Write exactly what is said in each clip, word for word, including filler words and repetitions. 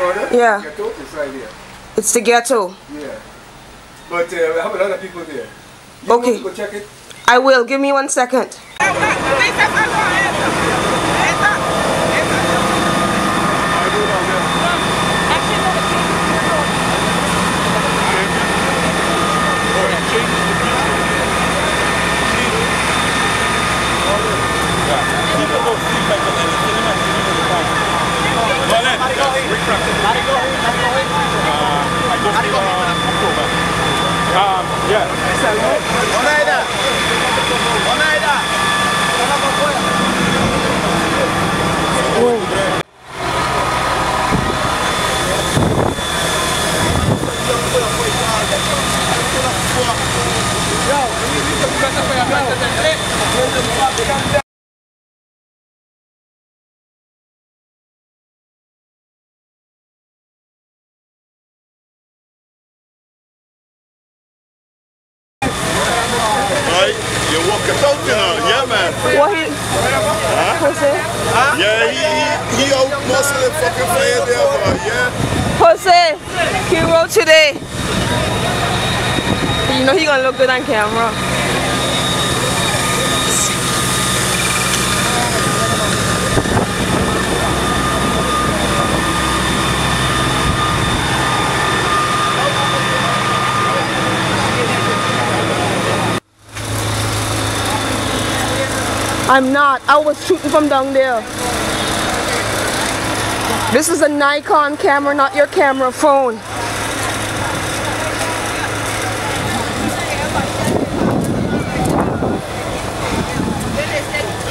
corner? Yeah. Ghetto? It's right here. It's the ghetto. Yeah. But uh, we have a lot of people there. You Okay. want to go check it? I will. Give me one second. Um, yeah. You walk it out, you know, yeah, man. What he? Huh? Jose? Yeah, he he, he out muscling fucking fire there, boy, yeah. Jose, he wrote today. You know he gonna look good on camera. I'm not. I was shooting from down there. This is a Nikon camera, not your camera phone.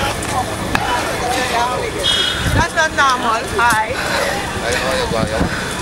That's not normal. Hi.